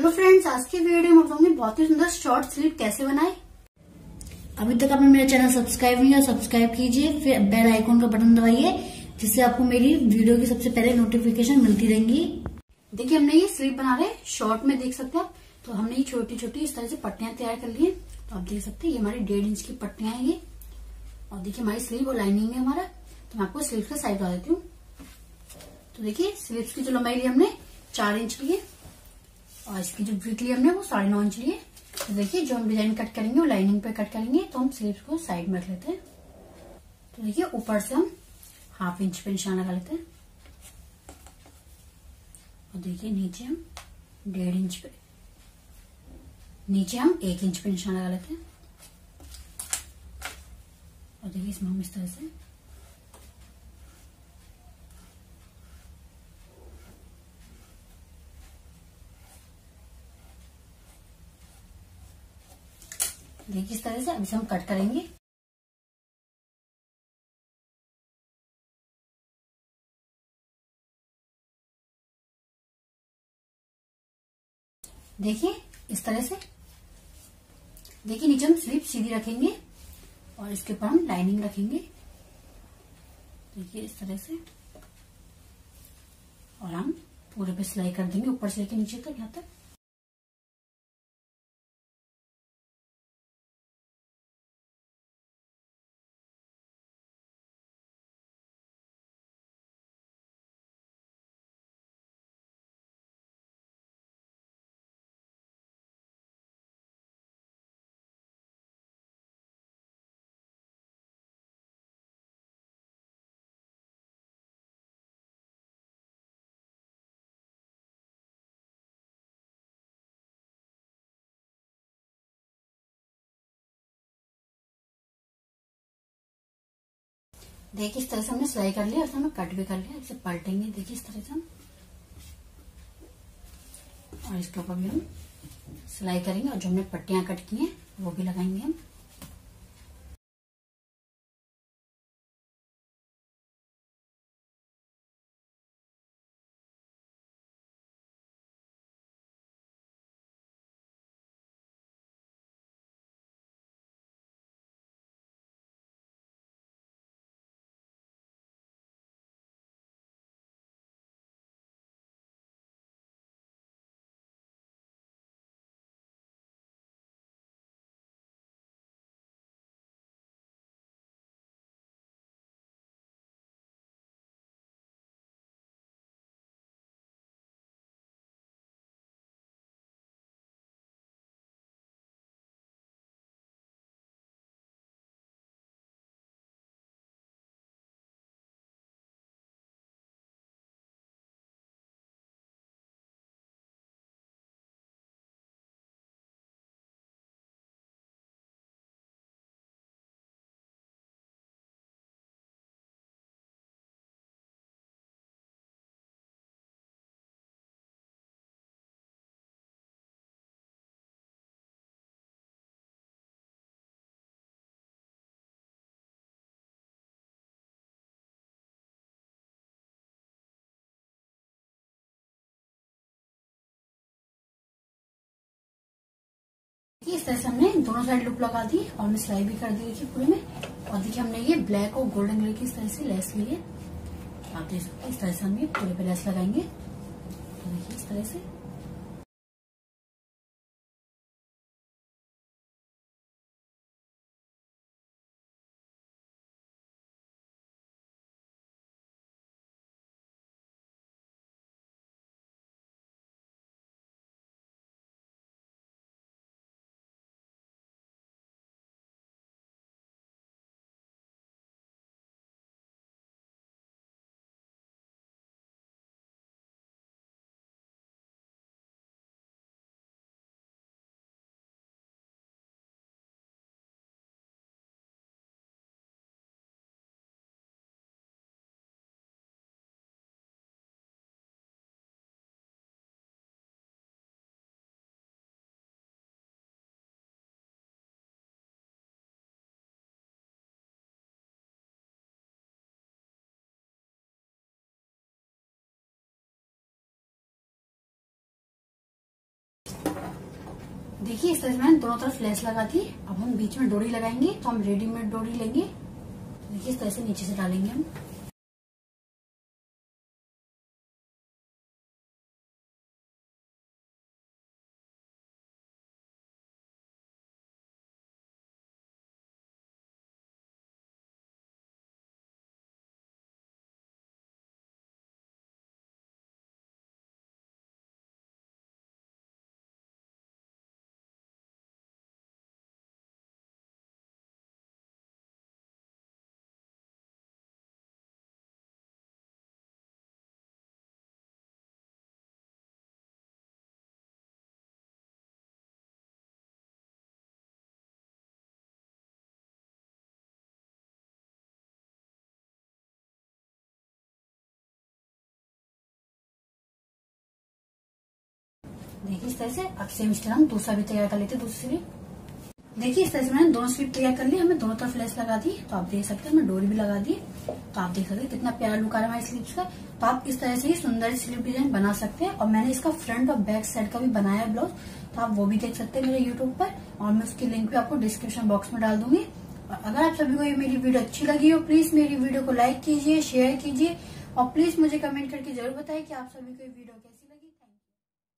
Hello friends, आज की video में बताऊंगी बहुत ही सुंदर शॉर्ट स्लीव कैसे बनाए। अभी तक आपने मेरा चैनल सब्सक्राइब नहीं किया, सब्सक्राइब कीजिए, फिर बेल आइकॉन का बटन दबाइए जिससे आपको मेरी वीडियो की सबसे पहले नोटिफिकेशन मिलती रहेंगी। देखिए हमने ये स्लीव बना रहे शॉर्ट में, देख सकते हैं आप। तो हमने ये छोटी छोटी इस तरह से पट्टियां तैयार कर ली है। तो आप देख सकते हैं ये हमारी 1.5 इंच की पट्टियां हैं ये। और देखिए हमारी स्लीव और लाइनिंग है हमारा। तो मैं आपको स्लीव का साइज बता देती हूँ। तो देखिए स्लीव्स की जो लंबाई ली हमने 4 इंच ली है और इसकी जो ब्रिक ली हमने वो 9.5 इंच ली है। तो देखिए जो हम डिजाइन कट करेंगे वो लाइनिंग पे कट करेंगे। तो हम स्लीव्स को साइड में रख लेते हैं। तो देखिए ऊपर से हम 1/2 इंच पे निशान लगा लेते हैं और देखिए नीचे हम 1.5 इंच पे, नीचे हम 1 इंच पे निशान लगा लेते हैं। और देखिए इसमें हम इस तरह से देखिए इस तरह से अब इसे हम कट करेंगे। देखिए इस तरह से, देखिए नीचे हम स्लीव सीधी रखेंगे और इसके ऊपर हम लाइनिंग रखेंगे। देखिए इस तरह से, और हम पूरे पे सिलाई कर देंगे ऊपर से लेके नीचे तक, यहाँ तक। देखिए इस तरह से हमने सिलाई कर लिया और हमने कट भी कर लिया। इसे पलटेंगे देखिए इस तरह से हम, और इसके ऊपर भी हम सिलाई करेंगे और जो हमने पट्टियां कट की हैं वो भी लगाएंगे हम। इस तरह से हमने दोनों साइड लूप लगा दी और हमने सिलाई भी कर दी देखिए पूरे में। और देखिए हमने ये ब्लैक और गोल्डन कलर की इस तरह से लेस ली है। आप देख सकते हैं इस तरह से हम ये पूरे पे लेस लगाएंगे। तो देखिए इस तरह से देखिए इस तरह से मैंने दोनों तरफ लेस लगा दी। अब हम बीच में डोरी लगाएंगे, तो हम रेडीमेड डोरी लेंगे। देखिए इस तरह से नीचे से डालेंगे हम। देखिए इस तरह से। अब सेम स्टाइल हम दूसरा भी तैयार कर लेते हैं, दूसरी स्लीव। देखिए इस तरह से मैंने दोनों स्लीव तैयार कर ली। हमें दोनों तरफ लेस लगा दी, तो आप देख सकते हैं मैं डोरी भी लगा दी। तो आप देख सकते हैं कितना प्यारा लुक आ रहा है हमारी स्लीव्स का। तो आप इस तरह से ही सुंदर स्लीव डिजाइन बना सकते हैं। और मैंने इसका फ्रंट और बैक साइड का भी बनाया है ब्लाउज, तो आप वो भी देख सकते हैं मेरे यूट्यूब पर। और मैं उसकी लिंक भी आपको डिस्क्रिप्शन बॉक्स में डाल दूंगी। और अगर आप सभी को ये मेरी वीडियो अच्छी लगी हो, प्लीज मेरी वीडियो को लाइक कीजिए, शेयर कीजिए और प्लीज मुझे कमेंट करके जरूर बताइए कि आप सभी को ये वीडियो